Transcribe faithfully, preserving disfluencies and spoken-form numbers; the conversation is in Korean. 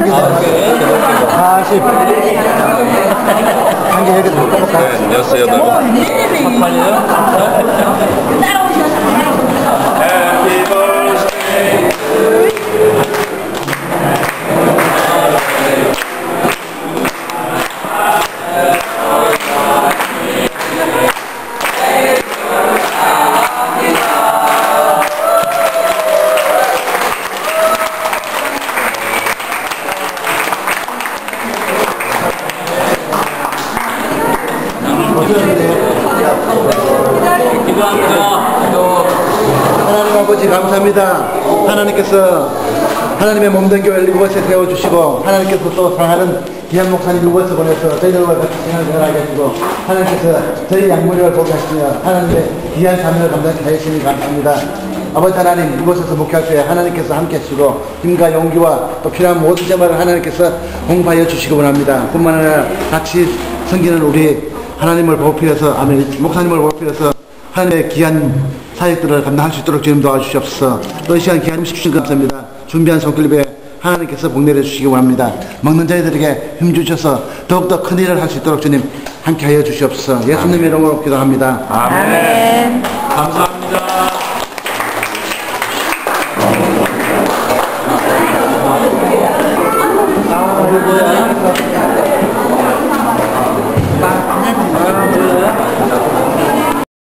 사십. 한 개 이렇게 더 네, 여섯, 여덟. Happy birthday. 하나님 아버지 감사합니다. 하나님께서 하나님의 몸된 교회를 이곳에 세워주시고 하나님께서 또 사랑하는 귀한 목사님 이곳에 보내서 저희들과 같이 생활을 변하게 해주고 하나님께서 저희 양무리를 보게 하시며 하나님의 귀한 사명을 감당케 하시니 감사합니다. 아버지 하나님 이곳에서 목회할 때 하나님께서 함께 하시고 힘과 용기와 또 필요한 모든 점을 하나님께서 공부하여 주시기 원합니다. 뿐만 아니라 같이 섬기는 우리 하나님을 보필해서 아멘 목사님을 보필해서 하나님의 귀한 사역들을 감당할 수 있도록 주님 도와주시옵소서. 또 이 시간 귀한 음식 주신 감사합니다. 준비한 손길에 하나님께서 복 내려주시기 원합니다. 먹는 자들에게 힘주셔서 더욱더 큰 일을 할 수 있도록 주님 함께하여 주시옵소서. 예수님의 이름으로 기도합니다. 아멘. 감사합니다.